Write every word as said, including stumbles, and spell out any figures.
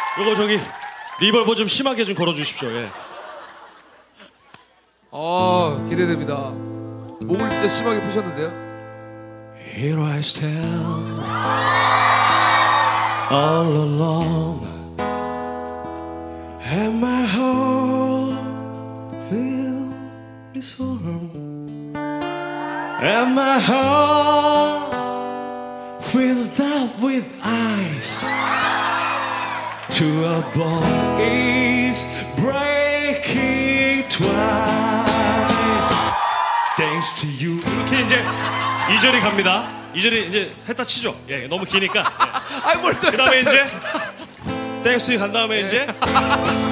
요거 저기 리벌브 좀 심하게 좀 걸어주십시오. 예. 아 기대됩니다. 목을 진짜 심하게 푸셨는데요. Here I stand all alone and my heart fills with sorrow and my heart filled up with ice to a bone is breaking twice thanks to you. 이렇게 이제 이 절이 갑니다. 이 절이 이제 했다 치죠. 예, 너무 기니까. 예. 아이 뭘 또 그 다음에 이제 땡스 간 다음에 이제